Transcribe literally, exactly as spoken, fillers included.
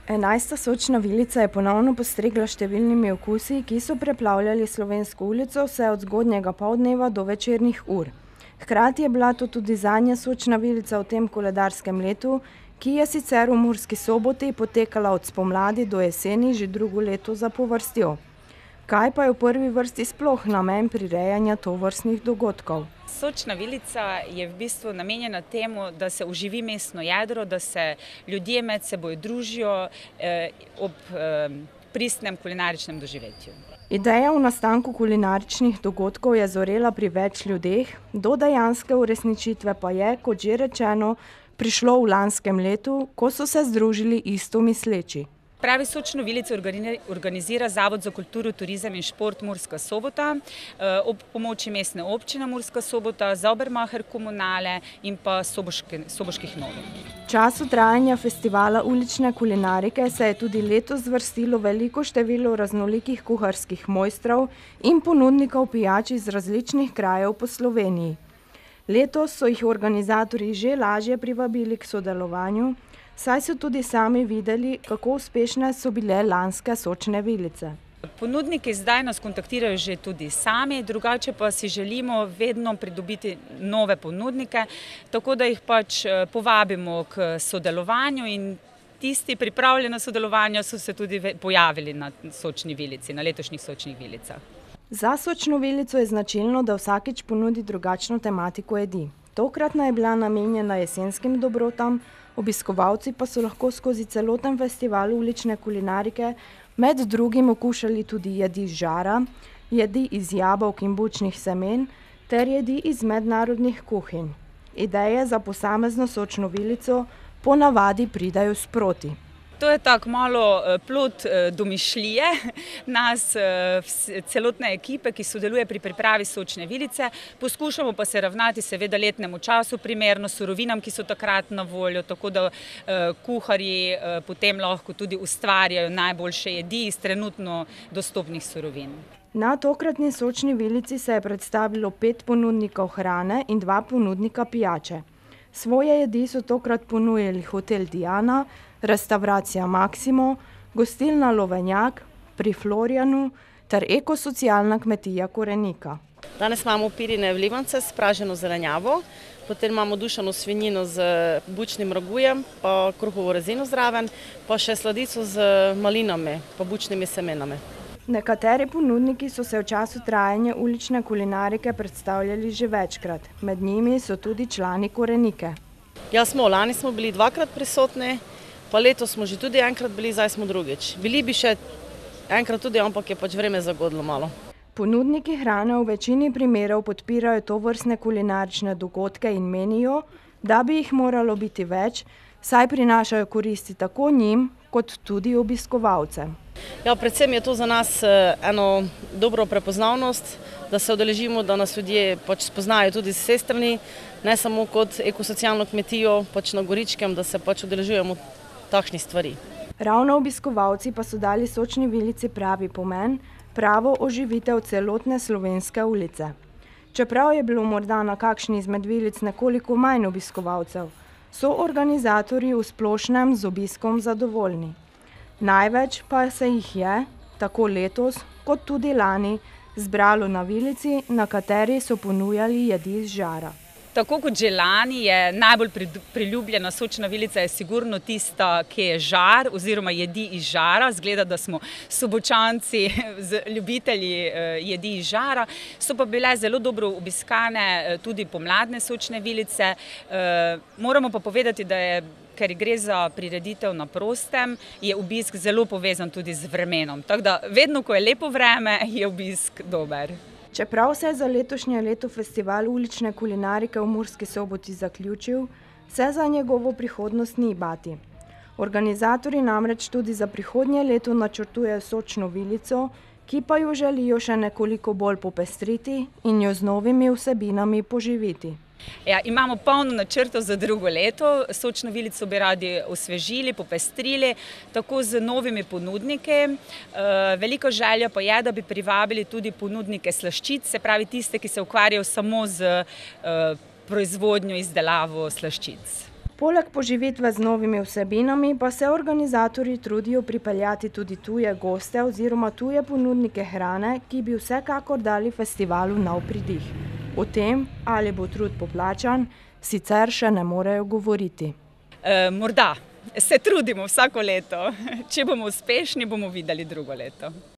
Enajsta sočna vilica je ponovno postregla številnimi okusi, ki so preplavljali Slovensko ulico vse od zgodnjega poldneva do večernih ur. Hkrati je bila to tudi zadnja sočna vilica v tem koledarskem letu, ki je sicer v Murski Soboti potekala od spomladi do jeseni že drugo leto zapovrstjo. Kaj pa je v prvi vrsti sploh namen prirejanja tovrstnih dogodkov? Sočna vilica je v bistvu namenjena temu, da se oživi mestno jedro, da se ljudje med seboj družijo eh, ob eh, pristnem kulinaričnem doživetju. Ideja o nastanku kulinaričnih dogodkov je zorela pri več ljudeh, do dejanske uresničitve pa je, kot že rečeno, prišlo v lanskem letu, ko so se združili istomisleči. Pravi sočno vilico organizira Zavod za kulturo, turizem in šport Murska Sobota ob pomoči mestne občine Murska Sobota, Saubermacher komunale in pa Soboške, Soboških Novih. V času trajanja festivala ulične kulinarike se je tudi letos zvrstilo veliko število raznolikih kuharskih mojstrov in ponudnikov pijač iz različnih krajev po Sloveniji. Letos so jih organizatorji že lažje privabili k sodelovanju, saj so tudi sami videli, kako uspešne so bile lanske sočne vilice. Ponudniki zdaj nas kontaktirajo že tudi sami, drugače pa si želimo vedno pridobiti nove ponudnike, tako da jih pač povabimo k sodelovanju in tisti pripravljeni na sodelovanje so se tudi pojavili na sočni vilici, na letošnjih sočnih vilicah. Za sočno vilico je značilno, da vsakič ponudi drugačno tematiko jedi. Tokratna je bila namenjena jesenskim dobrotam, obiskovalci pa so lahko skozi celoten festival ulične kulinarike med drugim okušali tudi jedi iz žara, jedi iz jabolk in bučnih semen ter jedi iz mednarodnih kuhinj. Ideje za posamezno sočno vilico ponavadi pridejo sproti. To je tako malo plod domišljije nas, celotne ekipe, ki sodeluje pri pripravi sočne vilice. Poskušamo pa se ravnati seveda letnemu času primerno, surovinam, ki so takrat na voljo, tako da kuharji potem lahko tudi ustvarjajo najboljše jedi iz trenutno dostopnih surovin. Na tokratni sočni vilici se je predstavilo pet ponudnikov hrane in dva ponudnika pijače. Svoje jedi so tokrat ponujali hotel Diana, restavracija Maksimo, gostilna Lovenjak pri Florjanu ter ekosocialna kmetija Korenika. Danes imamo pirine vlivance s praženo zelenjavo, potem imamo dušano svinjino z bučnim ragujem, pa kruhovo rezino zraven, pa še sladico z malinami, pa bučnimi semenami. Nekateri ponudniki so se v času trajanja ulične kulinarike predstavljali že večkrat, med njimi so tudi člani Korenike. Ja, smo, lani smo bili dvakrat prisotni, pa letos smo že tudi enkrat bili, zdaj smo drugič. Bili bi še enkrat tudi, ampak je pač vreme zagodilo malo. Ponudniki hrane v večini primerov podpirajo tovrstne kulinarične dogodke in menijo, da bi jih moralo biti več, saj prinašajo koristi tako njim, kot tudi obiskovalcem. Ja, predvsem je to za nas eno dobro prepoznavnost, da se udeležimo, da nas ljudje pač spoznajo tudi z vse strani, ne samo kot ekosocialno kmetijo pač na Goričkem, da se pač udeležujemo takšnih stvari. Ravno obiskovalci pa so dali sočni vilici pravi pomen, pravo oživitev celotne slovenske ulice. Čeprav je bilo morda na kakšni izmed vilic nekoliko manj obiskovalcev, so organizatorji v splošnem z obiskom zadovoljni. Največ pa se jih je, tako letos kot tudi lani, zbralo na vilici, na kateri so ponujali jedi iz žara. Tako kot že lani je najbolj priljubljena sočna vilica je sigurno tista, ki je žar oziroma jedi iz žara. Zgleda, da smo Sobočanci ljubitelji jedi iz žara. So pa bile zelo dobro obiskane tudi pomladne sočne vilice. Moramo pa povedati, da je, ker gre za prireditev na prostem, je obisk zelo povezan tudi z vremenom. Tako da vedno, ko je lepo vreme, je obisk dober. Čeprav se je za letošnje leto festival ulične kulinarike v Murski Soboti zaključil, se za njegovo prihodnost ni bati. Organizatorji namreč tudi za prihodnje leto načrtujejo sočno vilico, ki pa jo želijo še nekoliko bolj popestriti in jo z novimi vsebinami poživiti. Ja, imamo polno načrtov za drugo leto, sočno vilico bi radi osvežili, popestrili, tako z novimi ponudniki. Veliko želja pa je, da bi privabili tudi ponudnike slaščic, se pravi tiste, ki se ukvarjajo samo z proizvodnjo, izdelavo slaščic. Poleg poživitve z novimi vsebinami pa se organizatorji trudijo pripeljati tudi tuje goste oziroma tuje ponudnike hrane, ki bi vsekakor dali festivalu nov pridih. O tem, ali bo trud poplačan, sicer še ne morejo govoriti. E, morda se trudimo vsako leto. Če bomo uspešni, bomo videli drugo leto.